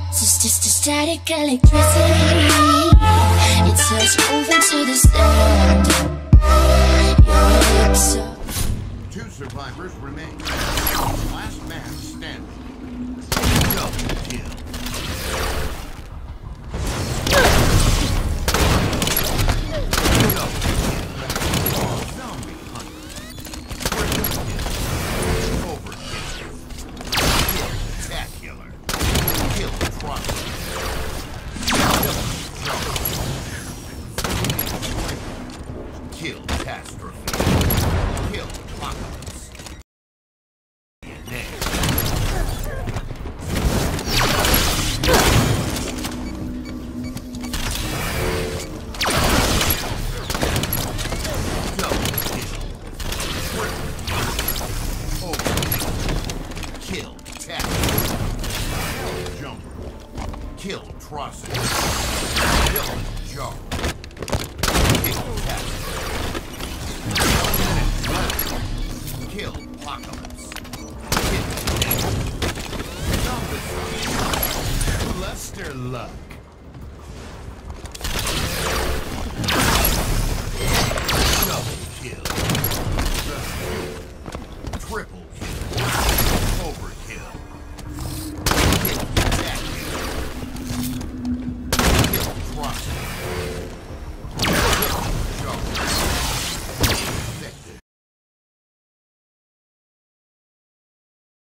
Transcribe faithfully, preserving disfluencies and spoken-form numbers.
It's just a static electricity. It turns over to the stand. Your lips are... Two survivors remain. Last man standing. Double kill. Double kill. Zombie hunter. Triple kill. Overkill. Kill spectacular. Kill atrocity. Kill catastrophe. Kill apocalypse. Naire. Double kill. Triple kill. Overkill. Kill catastrophe. Jumper. Kill atrocity. Kill jar. Kill catastrophe.